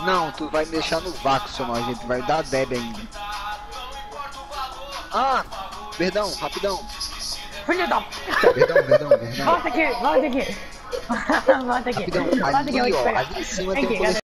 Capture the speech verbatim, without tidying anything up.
Não, tu vai me deixar no vácuo, seu nojento. Vai dar deb ainda. Ah, perdão, rapidão. Filho da... Perdão, perdão, perdão. Volta aqui, volta aqui. Volta aqui. Rapidão, Volta aqui, eu ali, vou te ó, pegar. ali em cima Vem tem um aqui, cadê?